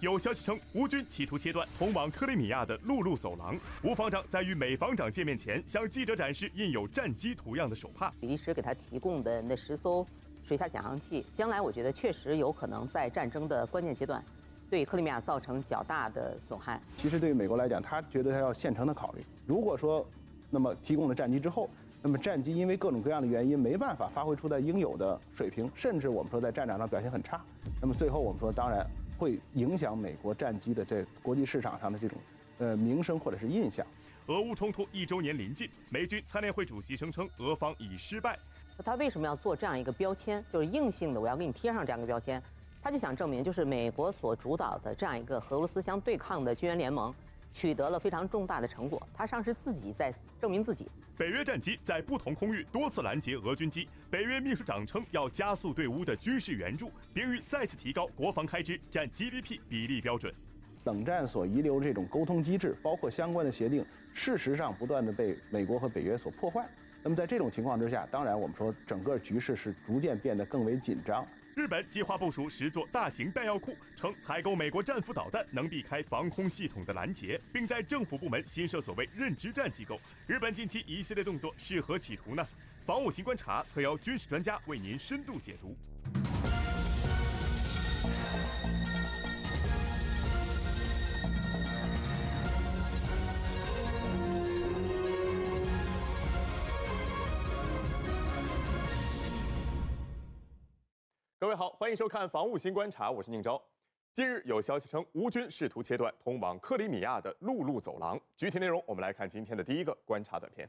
有消息称，乌军企图切断通往克里米亚的陆路走廊。乌方长在与美方长见面前，向记者展示印有战机图样的手帕。 比利时给他提供的那10艘水下检航器，将来我觉得确实有可能在战争的关键阶段，对克里米亚造成较大的损害。 其实对于美国来讲，他觉得他要现成的考虑。如果说，那么提供了战机之后，那么战机因为各种各样的原因没办法发挥出在应有的水平，甚至我们说在战场上表现很差，那么最后我们说当然会影响美国战机的在国际市场上的这种名声或者是印象。 俄乌冲突1周年临近，美军参联会主席声称俄方已失败。 他为什么要做这样一个标签？就是硬性的，我要给你贴上这样一个标签。他就想证明，就是美国所主导的这样一个和俄罗斯相对抗的军援联盟，取得了非常重大的成果。他上是自己在证明自己。 北约战机在不同空域多次拦截俄军机。北约秘书长称要加速对乌的军事援助，并欲再次提高国防开支占 GDP 比例标准。 冷战所遗留的这种沟通机制，包括相关的协定，事实上不断的被美国和北约所破坏。那么在这种情况之下，当然我们说整个局势是逐渐变得更为紧张。 日本计划部署10座大型弹药库，称采购美国战斧导弹能避开防空系统的拦截，并在政府部门新设所谓认知战机构。日本近期一系列动作是何企图呢？防务新观察特邀军事专家为您深度解读。各位好，欢迎收看《防务新观察》，我是宁钊。近日有消息称，乌军试图切断通往克里米亚的陆路走廊。具体内容，我们来看今天的第一个观察短片。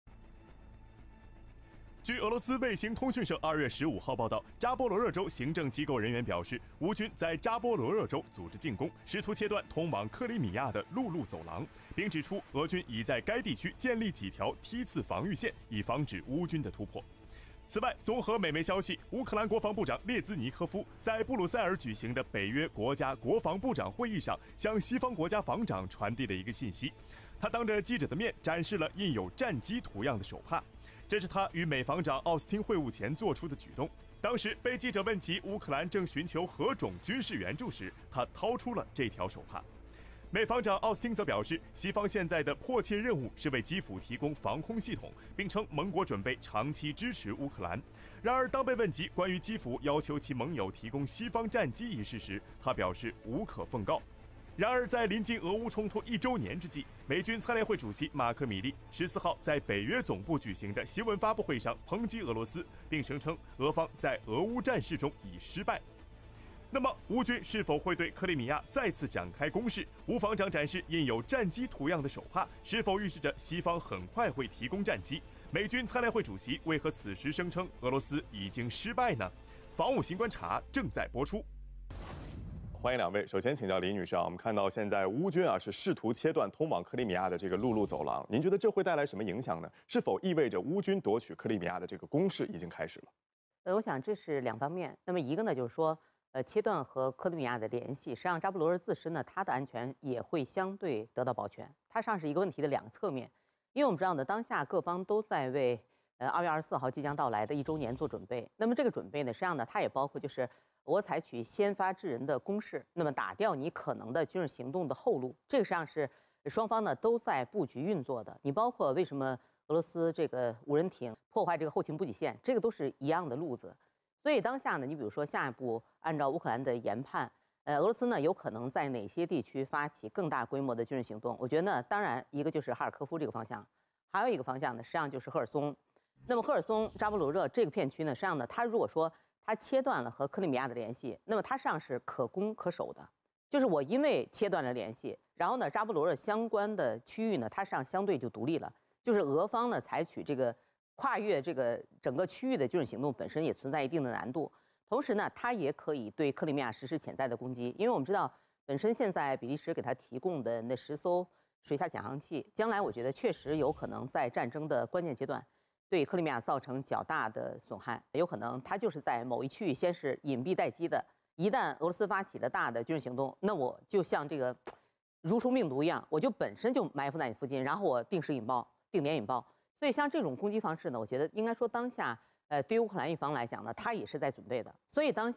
据俄罗斯卫星通讯社2月15号报道，扎波罗热州行政机构人员表示，乌军在扎波罗热州组织进攻，试图切断通往克里米亚的陆路走廊，并指出俄军已在该地区建立几条梯次防御线，以防止乌军的突破。此外，综合美媒消息，乌克兰国防部长列兹尼科夫在布鲁塞尔举行的北约国家国防部长会议上，向西方国家防长传递了一个信息。他当着记者的面展示了印有战机图样的手帕，这是他与美防长奥斯汀会晤前做出的举动。当时被记者问及乌克兰正寻求何种军事援助时，他掏出了这条手帕。美防长奥斯汀则表示，西方现在的迫切任务是为基辅提供防空系统，并称盟国准备长期支持乌克兰。然而，当被问及关于基辅要求其盟友提供西方战机一事时，他表示无可奉告。然而，在临近俄乌冲突1周年之际，美军参联会主席马克·米利14号在北约总部举行的新闻发布会上抨击俄罗斯，并声称俄方在俄乌战事中已失败。那么，乌军是否会对克里米亚再次展开攻势？乌方长展示印有战机图样的手帕，是否预示着西方很快会提供战机？美军参联会主席为何此时声称俄罗斯已经失败呢？防务新观察正在播出。欢迎两位，首先请教李女士啊，我们看到现在乌军是试图切断通往克里米亚的这个陆路走廊，您觉得这会带来什么影响呢？是否意味着乌军夺取克里米亚的这个攻势已经开始了？ 我想这是两方面。那么一个呢，就是说，切断和克里米亚的联系，实际上扎波罗热自身呢，它的安全也会相对得到保全。它实际上是一个问题的两个侧面，因为我们知道呢，当下各方都在为2月24号即将到来的1周年做准备。那么这个准备呢，实际上呢，它也包括就是我采取先发制人的攻势，那么打掉你可能的军事行动的后路。这个实际上是双方呢都在布局运作的。你包括为什么俄罗斯这个无人艇破坏这个后勤补给线，这个都是一样的路子。所以当下呢，你比如说下一步按照乌克兰的研判，俄罗斯呢有可能在哪些地区发起更大规模的军事行动？我觉得呢，当然一个就是哈尔科夫这个方向，还有一个方向呢，实际上就是赫尔松。那么赫尔松、扎波罗热这个片区呢，实际上呢，它如果说它切断了和克里米亚的联系，那么它实际上是可攻可守的。就是我因为切断了联系，然后呢，扎波罗热相关的区域呢，它实际上相对就独立了。就是俄方呢采取这个跨越这个整个区域的军事行动本身也存在一定的难度，同时呢，它也可以对克里米亚实施潜在的攻击，因为我们知道本身现在比利时给它提供的那10艘水下检航器，将来我觉得确实有可能在战争的关键阶段对克里米亚造成较大的损害，有可能它就是在某一区域先是隐蔽待机的，一旦俄罗斯发起了大的军事行动，那我就像这个如虫病毒一样，我就本身就埋伏在你附近，然后我定时引爆、定点引爆。所以像这种攻击方式呢，我觉得应该说当下，对于乌克兰一方来讲呢，他也是在准备的。所以当下，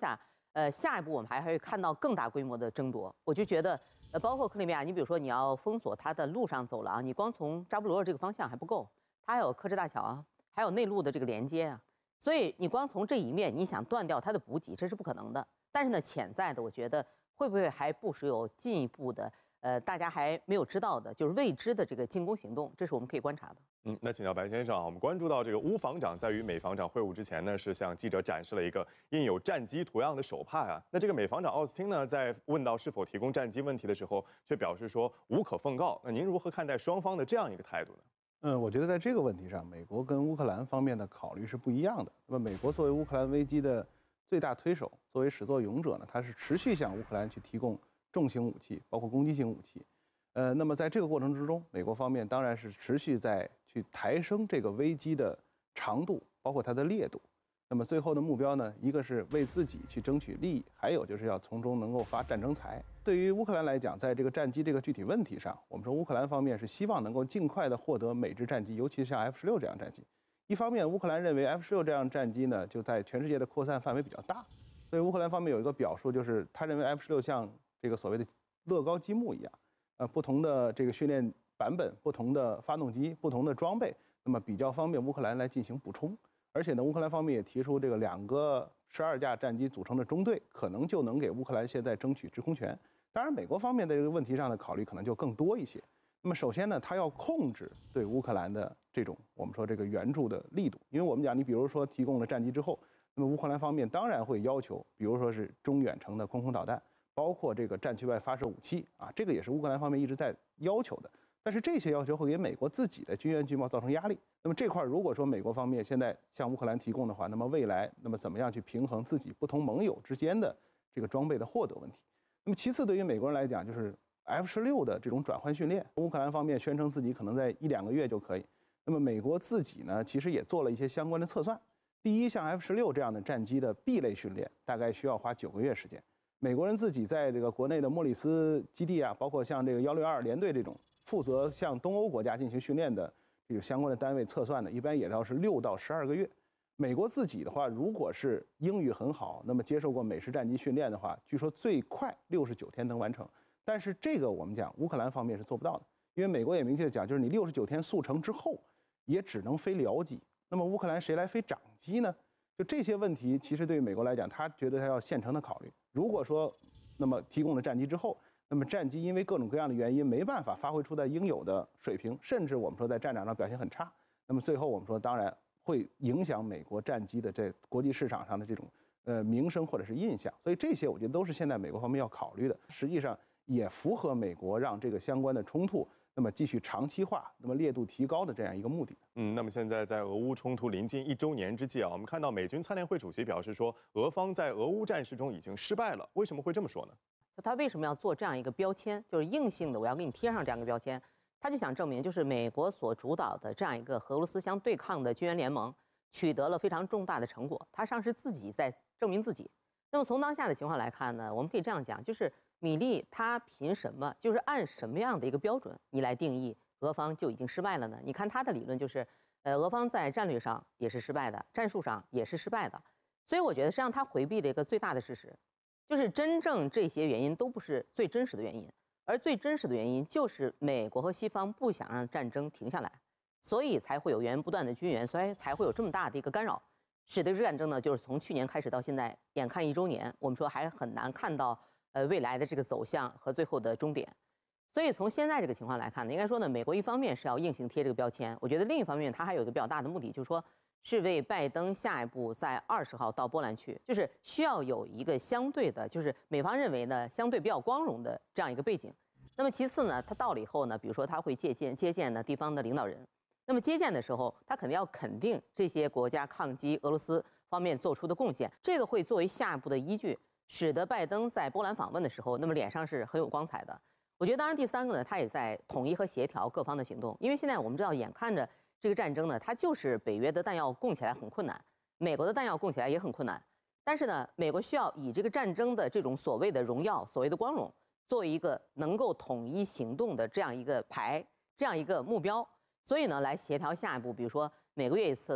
下一步我们还会看到更大规模的争夺。我就觉得，包括克里米亚，你比如说你要封锁它的陆上走廊，你光从扎波罗热这个方向还不够，它还有克什大桥啊，还有内陆的这个连接啊，所以你光从这一面你想断掉它的补给，这是不可能的。但是呢，潜在的，我觉得会不会还部署有进一步的，大家还没有知道的，就是未知的这个进攻行动，这是我们可以观察的。 那请教白先生啊，我们关注到这个乌防长在与美防长会晤之前呢，是向记者展示了一个印有战机图样的手帕啊。那这个美防长奥斯汀呢，在问到是否提供战机问题的时候，却表示说无可奉告。那您如何看待双方的这样一个态度呢？ 我觉得在这个问题上，美国跟乌克兰方面的考虑是不一样的。那么，美国作为乌克兰危机的最大推手，作为始作俑者呢，它是持续向乌克兰去提供重型武器，包括攻击性武器。那么在这个过程之中，美国方面当然是持续在去抬升这个危机的长度，包括它的烈度。那么最后的目标呢，一个是为自己去争取利益，还有就是要从中能够发战争财。对于乌克兰来讲，在这个战机这个具体问题上，我们说乌克兰方面是希望能够尽快的获得美制战机，尤其是像 F-16这样战机。一方面，乌克兰认为 F-16这样战机呢，就在全世界的扩散范围比较大，所以乌克兰方面有一个表述，就是他认为 F-16像这个所谓的乐高积木一样。不同的这个训练版本、不同的发动机、不同的装备，那么比较方便乌克兰来进行补充。而且呢，乌克兰方面也提出，这个2个12架战机组成的中队，可能就能给乌克兰现在争取制空权。当然，美国方面的这个问题上的考虑可能就更多一些。那么首先呢，它要控制对乌克兰的这种我们说这个援助的力度，因为我们讲，你比如说提供了战机之后，那么乌克兰方面当然会要求，比如说是中远程的空导弹。包括这个战区外发射武器啊，这个也是乌克兰方面一直在要求的。但是这些要求会给美国自己的军援军贸造成压力。那么这块如果说美国方面现在向乌克兰提供的话，那么未来怎么样去平衡自己不同盟友之间的这个装备的获得问题？那么其次，对于美国人来讲，就是 F-16的这种转换训练，乌克兰方面宣称自己可能在1-2个月就可以。那么美国自己呢，其实也做了一些相关的测算。第一，像 F-16这样的战机的 B 类训练，大概需要花9个月时间。美国人自己在这个国内的莫里斯基地啊，包括像这个162联队这种负责向东欧国家进行训练的这个相关的单位测算呢，一般也要是6到12个月。美国自己的话，如果是英语很好，那么接受过美式战机训练的话，据说最快69天能完成。但是这个我们讲乌克兰方面是做不到的，因为美国也明确讲，就是你69天速成之后，也只能飞僚机。那么乌克兰谁来飞长机呢？就这些问题，其实对于美国来讲，他觉得他要现成的考虑。如果说，那么提供了战机之后，那么战机因为各种各样的原因没办法发挥出它应有的水平，甚至我们说在战场上表现很差，那么最后我们说当然会影响美国战机的在国际市场上的这种名声或者是印象。所以这些我觉得都是现在美国方面要考虑的，实际上也符合美国让这个相关的冲突那么继续长期化，那么烈度提高的这样一个目的。 那么现在在俄乌冲突临近1周年之际啊，我们看到美军参联会主席表示说，俄方在俄乌战事中已经失败了。为什么会这么说呢？ 他为什么要做这样一个标签？就是硬性的，我要给你贴上这样一个标签。他就想证明，就是美国所主导的这样一个和俄罗斯相对抗的军援联盟取得了非常重大的成果，他上是自己在证明自己。那么从当下的情况来看呢，我们可以这样讲，就是米利他凭什么，就是按什么样的一个标准你来定义俄方就已经失败了呢？你看他的理论就是，俄方在战略上也是失败的，战术上也是失败的。所以我觉得实际上他回避了一个最大的事实，就是真正这些原因都不是最真实的原因，而最真实的原因就是美国和西方不想让战争停下来，所以才会有源源不断的军援，所以才会有这么大的一个干扰，使得这战争呢，就是从去年开始到现在，眼看1周年，我们说还很难看到未来的这个走向和最后的终点。所以从现在这个情况来看呢，应该说呢，美国一方面是要硬性贴这个标签，我觉得另一方面它还有一个比较大的目的，就是说是为拜登下一步在20号到波兰去，就是需要有一个相对的，就是美方认为呢相对比较光荣的这样一个背景。那么其次呢，他到了以后呢，比如说他会接见呢地方的领导人，那么接见的时候，他肯定要肯定这些国家抗击俄罗斯方面做出的贡献，这个会作为下一步的依据，使得拜登在波兰访问的时候，那么脸上是很有光彩的。我觉得当然第三个呢，他也在统一和协调各方的行动，因为现在我们知道，眼看着这个战争呢，它就是北约的弹药供起来很困难，美国的弹药供起来也很困难，但是呢，美国需要以这个战争的这种所谓的荣耀、所谓的光荣，作为一个能够统一行动的这样一个这样一个目标，所以呢，来协调下一步，比如说每个月一次的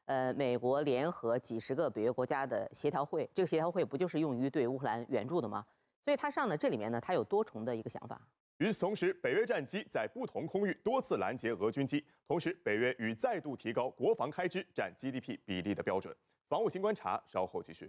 美国联合几十个北约国家的协调会，这个协调会不就是用于对乌克兰援助的吗？所以它上呢这里面呢，它有多重的一个想法。 与此同时，北约战机在不同空域多次拦截俄军机，同时北约与再度提高国防开支占 GDP 比例的标准。防务新观察稍后继续。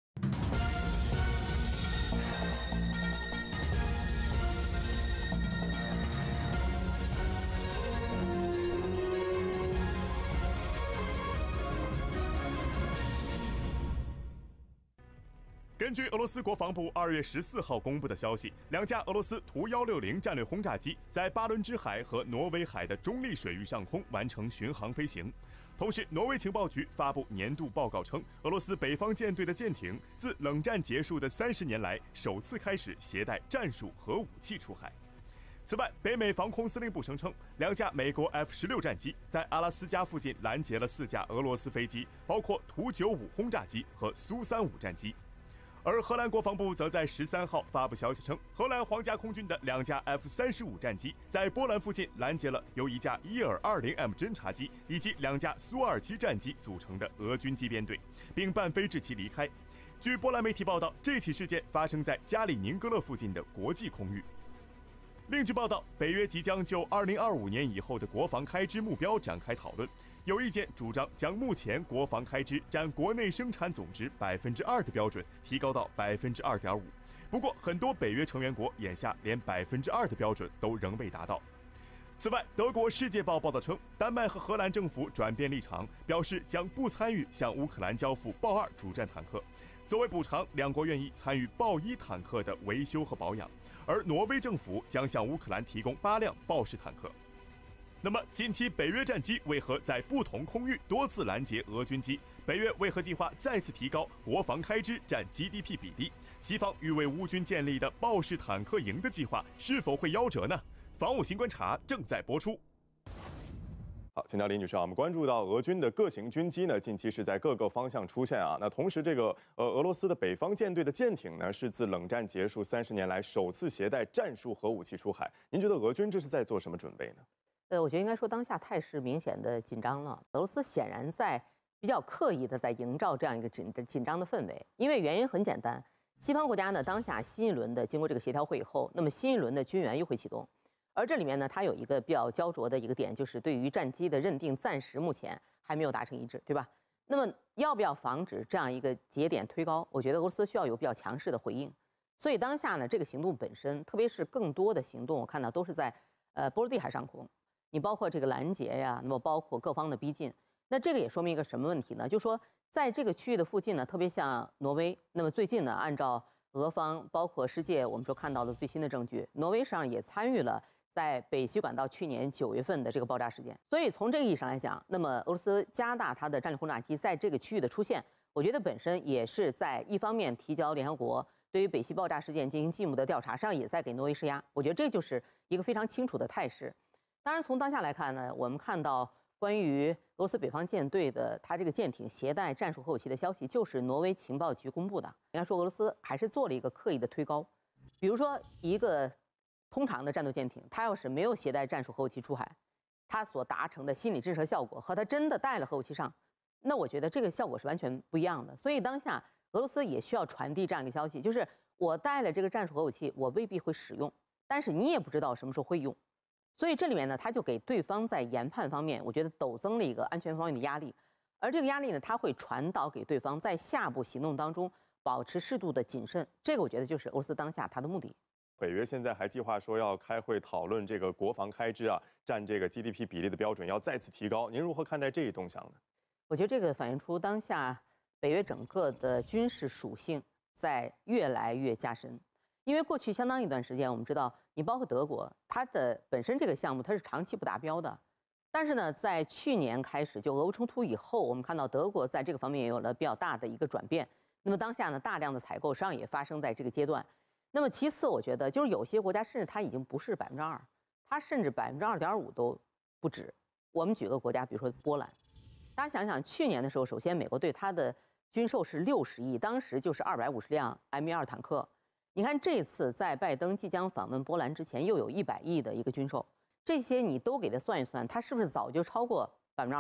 根据俄罗斯国防部2月14号公布的消息，2架俄罗斯图160战略轰炸机在巴伦支海和挪威海的中立水域上空完成巡航飞行。同时，挪威情报局发布年度报告称，俄罗斯北方舰队的舰艇自冷战结束的30年来首次开始携带战术核武器出海。此外，北美防空司令部声称，2架美国 F-16战机在阿拉斯加附近拦截了4架俄罗斯飞机，包括图95轰炸机和苏35战机。而荷兰国防部则在13号发布消息称，荷兰皇家空军的2架 F-35战机在波兰附近拦截了由1架伊尔20M 侦察机以及2架苏27战机组成的俄军机编队，并伴飞至其离开。据波兰媒体报道，这起事件发生在加里宁格勒附近的国际空域。另据报道，北约即将就2025年以后的国防开支目标展开讨论。有意见主张将目前国防开支占国内生产总值2%的标准提高到2.5%。不过，很多北约成员国眼下连2%的标准都仍未达到。此外，德国《世界报》报道称，丹麦和荷兰政府转变立场，表示将不参与向乌克兰交付豹2主战坦克。作为补偿，两国愿意参与豹1坦克的维修和保养，而挪威政府将向乌克兰提供8辆豹式坦克。那么，近期北约战机为何在不同空域多次拦截俄军机？北约为何计划再次提高国防开支占 GDP 比例？西方欲为乌军建立的豹式坦克营的计划是否会夭折呢？防务新观察正在播出。好，请教李女士啊，我们关注到俄军的各型军机呢，近期是在各个方向出现啊。那同时，这个俄罗斯的北方舰队的舰艇呢，是自冷战结束30年来首次携带战术核武器出海。您觉得俄军这是在做什么准备呢？ 我觉得应该说当下态势明显的紧张了。俄罗斯显然在比较刻意的在营造这样一个紧张的氛围，因为原因很简单，西方国家呢当下新一轮的经过这个协调会以后，那么新一轮的军援又会启动，而这里面呢它有一个比较焦灼的一个点，就是对于战机的认定暂时目前还没有达成一致，对吧？那么要不要防止这样一个节点推高？我觉得俄罗斯需要有比较强势的回应。所以当下呢这个行动本身，特别是更多的行动，我看到都是在波罗的海上空。你包括这个拦截呀，那么包括各方的逼近，那这个也说明一个什么问题呢？就是说，在这个区域的附近呢，特别像挪威，那么最近呢，按照俄方包括世界我们说看到的最新的证据，挪威上也参与了在北溪管道去年9月份的这个爆炸事件。所以从这个意义上来讲，那么俄罗斯加大它的战略轰炸机在这个区域的出现，我觉得本身也是在一方面提交联合国对于北溪爆炸事件进行进一步的调查，实际上也在给挪威施压。我觉得这就是一个非常清楚的态势。当然，从当下来看呢，我们看到关于俄罗斯北方舰队的它这个舰艇携带战术核武器的消息，就是挪威情报局公布的。应该说，俄罗斯还是做了一个刻意的推高。比如说，一个通常的战斗舰艇，它要是没有携带战术核武器出海，它所达成的心理震慑效果和它真的带了核武器上，那我觉得这个效果是完全不一样的。所以当下俄罗斯也需要传递这样一个消息，就是我带了这个战术核武器，我未必会使用，但是你也不知道什么时候会用。所以这里面呢，他就给对方在研判方面，我觉得陡增了一个安全方面的压力，而这个压力呢，它会传导给对方，在下步行动当中保持适度的谨慎。这个我觉得就是俄罗斯当下它的目的。 北约现在还计划说要开会讨论这个国防开支啊，占这个 GDP 比例的标准要再次提高。您如何看待这一动向呢？ 我觉得这个反映出当下北约整个的军事属性在越来越加深。因为过去相当一段时间，我们知道，你包括德国，它的本身这个项目它是长期不达标的。但是呢，在去年开始就俄乌冲突以后，我们看到德国在这个方面也有了比较大的一个转变。那么当下呢，大量的采购实际上也发生在这个阶段。那么其次，我觉得就是有些国家甚至它已经不是2%，它甚至2.5%都不止。我们举个国家，比如说波兰，大家想想，去年的时候，首先美国对它的军售是60亿，当时就是250辆 M12坦克。你看这次在拜登即将访问波兰之前，又有100亿的一个军售，这些你都给他算一算，它是不是早就超过2%了？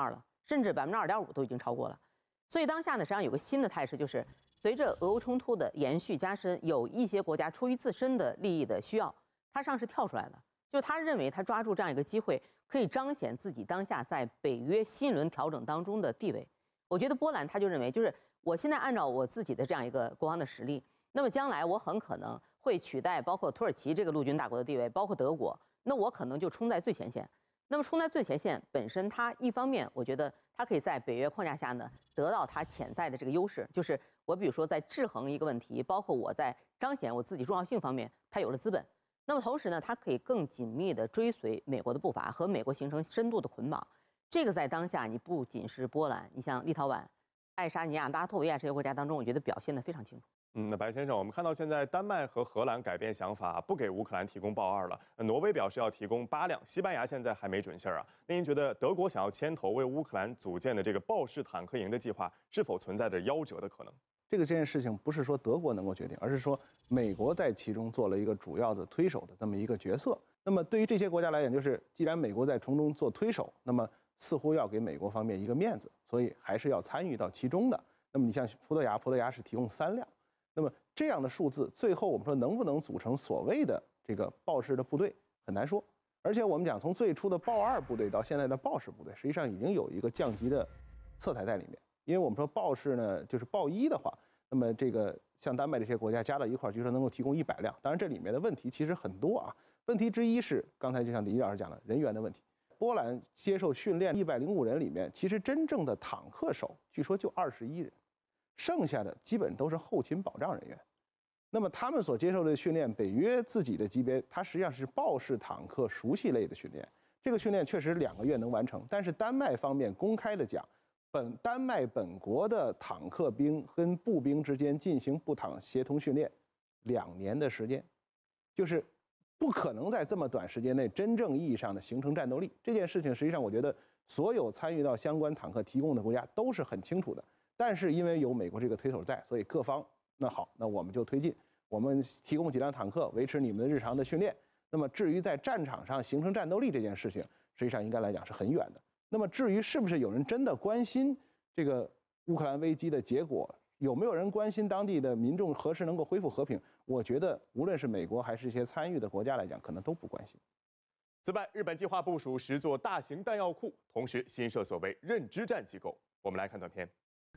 甚至2.5%都已经超过了。所以当下呢，实际上有个新的态势，就是随着俄乌冲突的延续加深，有一些国家出于自身的利益的需要，它实际上是跳出来的，就他认为他抓住这样一个机会，可以彰显自己当下在北约新一轮调整当中的地位。我觉得波兰他就认为，就是我现在按照我自己的这样一个国防的实力，那么将来我很可能会取代包括土耳其这个陆军大国的地位，包括德国，那我可能就冲在最前线。那么冲在最前线本身，它一方面我觉得它可以在北约框架下呢得到它潜在的这个优势，就是我比如说在制衡一个问题，包括我在彰显我自己重要性方面，它有了资本。那么同时呢，它可以更紧密地追随美国的步伐，和美国形成深度的捆绑。这个在当下，你不仅是波兰，你像立陶宛、爱沙尼亚、拉脱维亚这些国家当中，我觉得表现得非常清楚。 那白先生，我们看到现在丹麦和荷兰改变想法，不给乌克兰提供豹2了。挪威表示要提供8辆，西班牙现在还没准信儿啊。那您觉得德国想要牵头为乌克兰组建的这个豹式坦克营的计划，是否存在着夭折的可能？ 这件事情不是说德国能够决定，而是说美国在其中做了一个主要的推手的这么一个角色。那么对于这些国家来讲，就是既然美国在从中做推手，那么似乎要给美国方面一个面子，所以还是要参与到其中的。那么你像葡萄牙是提供3辆。那么这样的数字，最后我们说能不能组成所谓的这个豹式的部队，很难说。而且我们讲，从最初的豹2部队到现在的豹式部队，实际上已经有一个降级的色彩在里面。因为我们说豹式呢，就是豹1的话，那么这个像丹麦这些国家加到一块儿，据说能够提供100辆。当然这里面的问题其实很多啊。问题之一是刚才就像李老师讲的人员的问题。波兰接受训练105人里面，其实真正的坦克手据说就21人。剩下的基本都是后勤保障人员，那么他们所接受的训练，北约自己的级别，它实际上是豹式坦克熟悉类的训练。这个训练确实2个月能完成，但是丹麦方面公开的讲，丹麦本国的坦克兵跟步兵之间进行步坦协同训练，2年的时间，就是不可能在这么短时间内真正意义上的形成战斗力。这件事情实际上，我觉得所有参与到相关坦克提供的国家都是很清楚的。但是因为有美国这个推手在，所以各方那好，那我们就推进，我们提供几辆坦克，维持你们的日常的训练。那么至于在战场上形成战斗力这件事情，实际上应该来讲是很远的。那么至于是不是有人真的关心这个乌克兰危机的结果，有没有人关心当地的民众何时能够恢复和平，我觉得无论是美国还是一些参与的国家来讲，可能都不关心。 此外，日本计划部署10座大型弹药库，同时新设所谓认知战机构。我们来看短片。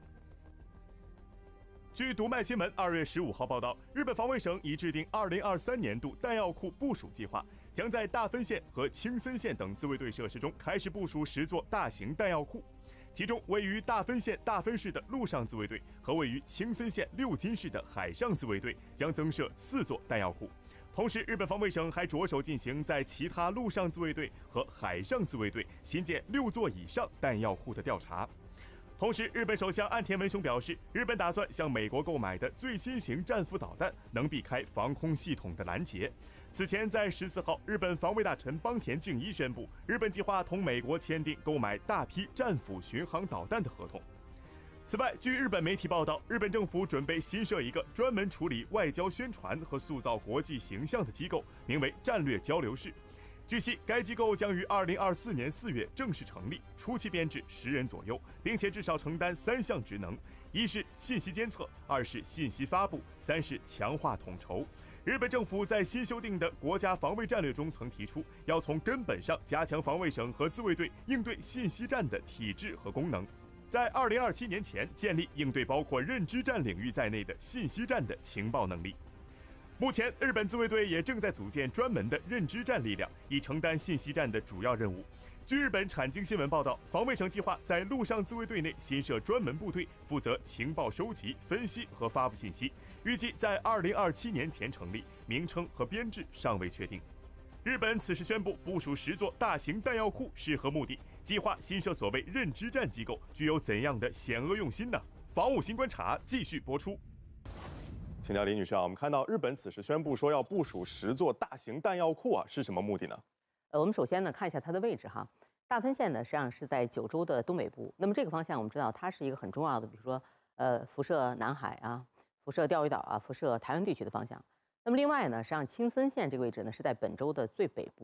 据读卖新闻2月15号报道，日本防卫省已制定2023年度弹药库部署计划，将在大分县和青森县等自卫队设施中开始部署10座大型弹药库。其中，位于大分县大分市的陆上自卫队和位于青森县六津市的海上自卫队将增设4座弹药库。同时，日本防卫省还着手进行在其他陆上自卫队和海上自卫队新建6座以上弹药库的调查。同时，日本首相岸田文雄表示，日本打算向美国购买的最新型战斧导弹能避开防空系统的拦截。此前，在14号，日本防卫大臣邦田敬一宣布，日本计划同美国签订购买大批战斧巡航导弹的合同。此外，据日本媒体报道，日本政府准备新设一个专门处理外交宣传和塑造国际形象的机构，名为战略交流室。据悉，该机构将于2024年4月正式成立，初期编制10人左右，并且至少承担3项职能：一是信息监测，2是信息发布，3是强化统筹。日本政府在新修订的国家防卫战略中曾提出，要从根本上加强防卫省和自卫队应对信息战的体制和功能，在2027年前建立应对包括认知战领域在内的信息战的情报能力。目前，日本自卫队也正在组建专门的认知战力量，以承担信息战的主要任务。据日本产经新闻报道，防卫省计划在陆上自卫队内新设专门部队，负责情报收集、分析和发布信息，预计在2027年前成立，名称和编制尚未确定。日本此时宣布部署10座大型弹药库是何目的？计划新设所谓认知战机构，具有怎样的险恶用心呢？防务新观察继续播出。请教李女士啊，我们看到日本此时宣布说要部署10座大型弹药库啊，是什么目的呢？ 我们首先呢看一下它的位置哈。大分县呢实际上是在九州的东北部，那么这个方向我们知道它是一个很重要的，比如说辐射南海啊、辐射钓鱼岛啊、辐射台湾地区的方向。那么另外呢，实际上青森县这个位置呢是在本州的最北部。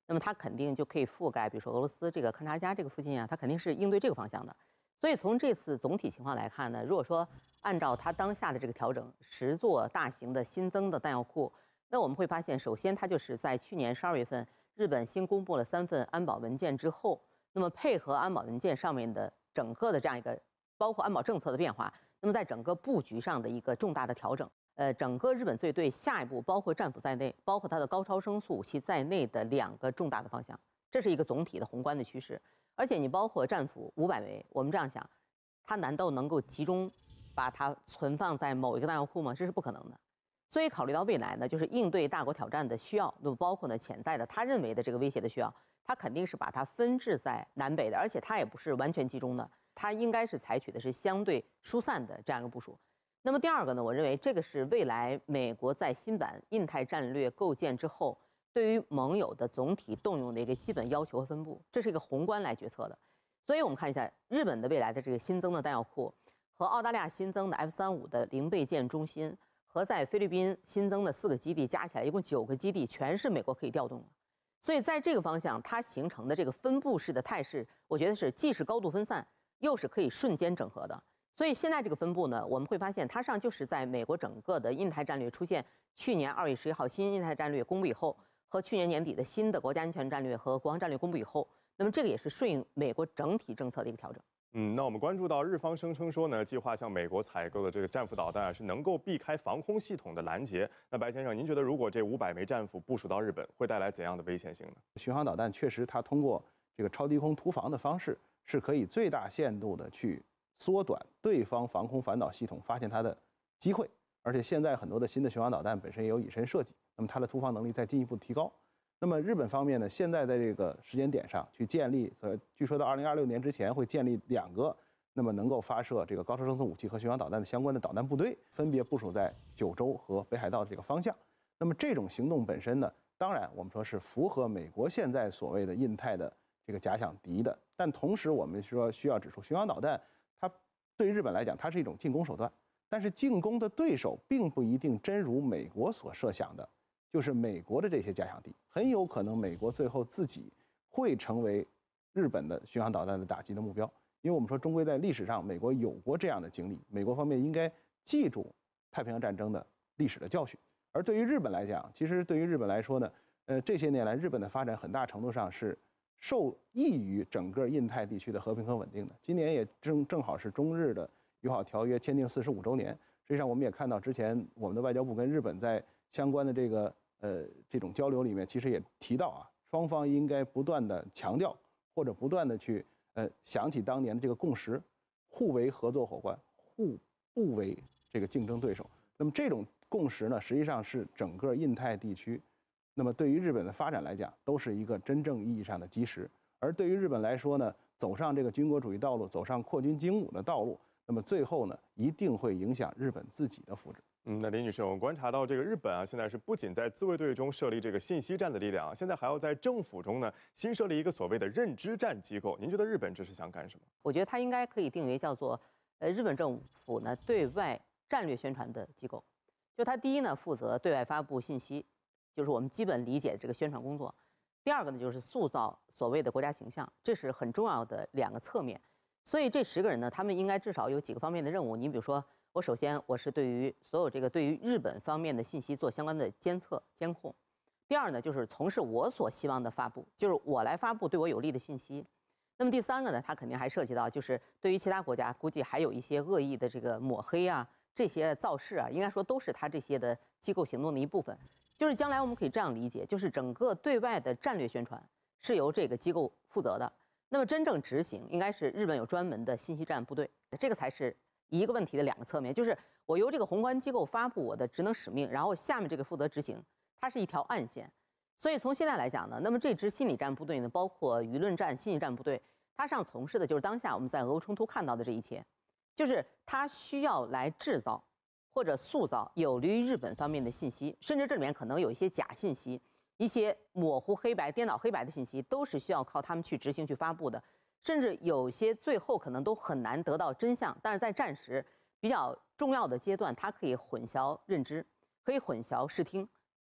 那么它肯定就可以覆盖，比如说俄罗斯这个勘察加这个附近啊，它肯定是应对这个方向的。所以从这次总体情况来看呢，如果说按照它当下的这个调整，10座大型的新增的弹药库，那我们会发现，首先它就是在去年12月份，日本新公布了3份安保文件之后，那么配合安保文件上面的整个的这样一个，包括安保政策的变化，那么在整个布局上的一个重大的调整。整个日本自卫队下一步，包括战斧在内，包括它的高超声速武器在内的2个重大的方向，这是一个总体的宏观的趋势。而且你包括战斧500枚，我们这样想，它难道能够集中把它存放在某一个弹药库吗？这是不可能的。所以考虑到未来呢，就是应对大国挑战的需要，那么包括呢潜在的他认为的这个威胁的需要，它肯定是把它分置在南北的，而且它也不是完全集中的，它应该是采取的是相对疏散的这样一个部署。那么第二个呢，我认为这个是未来美国在新版印太战略构建之后，对于盟友的总体动用的一个基本要求和分布，这是一个宏观来决策的。所以我们看一下日本的未来的这个新增的弹药库，和澳大利亚新增的 F-35的零备件中心，和在菲律宾新增的4个基地加起来，一共9个基地，全是美国可以调动的。所以在这个方向，它形成的这个分布式的态势，我觉得是既是高度分散，又是可以瞬间整合的。所以现在这个分布呢，我们会发现它实际上就是在美国整个的印太战略出现去年2月11号新印太战略公布以后，和去年年底的新的国家安全战略和国防战略公布以后，那么这个也是顺应美国整体政策的一个调整。 那我们关注到日方声称说呢，计划向美国采购的这个战斧导弹是能够避开防空系统的拦截。那白先生，您觉得如果这500枚战斧部署到日本，会带来怎样的危险性呢？ 巡航导弹确实，它通过这个超低空突防的方式，是可以最大限度的去缩短对方防空反导系统发现它的机会。而且现在很多的新的巡航导弹本身也有隐身设计，那么它的突防能力再进一步提高。那么日本方面呢，现在在这个时间点上去建立，据说到2026年之前会建立2个，那么能够发射这个高超声速武器和巡航导弹的相关的导弹部队，分别部署在九州和北海道这个方向。那么这种行动本身呢，当然我们说是符合美国现在所谓的印太的这个假想敌的，但同时我们说需要指出，巡航导弹它对于日本来讲，它是一种进攻手段，但是进攻的对手并不一定真如美国所设想的。就是美国的这些假想敌，很有可能美国最后自己会成为日本的巡航导弹的打击的目标。因为我们说，终归在历史上，美国有过这样的经历，美国方面应该记住太平洋战争的历史的教训。而对于日本来讲，其实对于日本来说呢，这些年来日本的发展很大程度上是受益于整个印太地区的和平和稳定的。今年也正好是中日的友好条约签订45周年。实际上，我们也看到之前我们的外交部跟日本在相关的这种交流里面，其实也提到啊，双方应该不断的强调或者不断的去想起当年的这个共识，互为合作伙伴，互不为这个竞争对手。那么这种共识呢，实际上是整个印太地区，那么对于日本的发展来讲，都是一个真正意义上的基石。而对于日本来说呢，走上这个军国主义道路，走上扩军精武的道路，那么最后呢，一定会影响日本自己的福祉。 那林女士，我们观察到这个日本啊，现在是不仅在自卫队中设立这个信息战的力量，现在还要在政府中呢新设立一个所谓的认知战机构。您觉得日本这是想干什么？ 我觉得它应该可以定为叫做日本政府呢对外战略宣传的机构。就它第一呢负责对外发布信息，就是我们基本理解的这个宣传工作。第二个呢就是塑造所谓的国家形象，这是很重要的2个侧面。所以这10个人呢，他们应该至少有几个方面的任务。你比如说，我首先我是对于所有对于日本方面的信息做相关的监测监控。第二呢，就是从事我所希望的发布，就是我来发布对我有利的信息。那么第3个呢，它肯定还涉及到就是对于其他国家，估计还有一些恶意的这个抹黑啊，这些造势啊，应该说都是它这些的机构行动的一部分。就是将来我们可以这样理解，就是整个对外的战略宣传是由这个机构负责的。那么真正执行应该是日本有专门的信息战部队，这个才是一个问题的2个侧面，就是我由这个宏观机构发布我的职能使命，然后下面这个负责执行，它是一条暗线。所以从现在来讲呢，那么这支心理战部队呢，包括舆论战、信息战部队，它实际上从事的就是当下我们在俄乌冲突看到的这一切，就是它需要来制造或者塑造有利于日本方面的信息，甚至这里面可能有一些假信息。一些模糊黑白、颠倒黑白的信息，都是需要靠他们去执行、去发布的，甚至有些最后可能都很难得到真相。但是在战时比较重要的阶段，它可以混淆认知，可以混淆视听。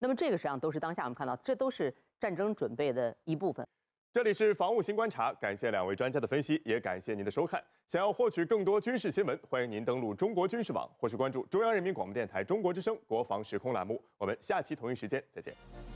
那么这个实际上都是当下我们看到，这都是战争准备的一部分。 这里是防务新观察，感谢2位专家的分析，也感谢您的收看。想要获取更多军事新闻，欢迎您登录中国军事网，或是关注中央人民广播电台中国之声国防时空栏目。我们下期同一时间再见。